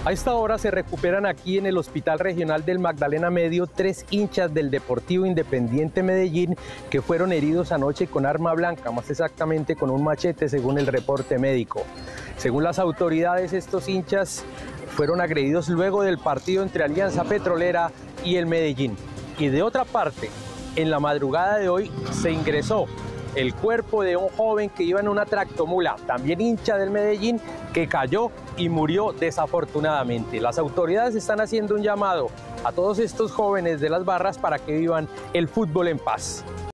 A esta hora se recuperan aquí en el Hospital Regional del Magdalena Medio 3 hinchas del Deportivo Independiente Medellín que fueron heridos anoche con arma blanca, más exactamente con un machete según el reporte médico. Según las autoridades, estos hinchas fueron agredidos luego del partido entre Alianza Petrolera y el Medellín. Y de otra parte, en la madrugada de hoy se ingresó el cuerpo de un joven que iba en una tractomula, también hincha del Medellín, que cayó y murió desafortunadamente. Las autoridades están haciendo un llamado a todos estos jóvenes de las barras para que vivan el fútbol en paz.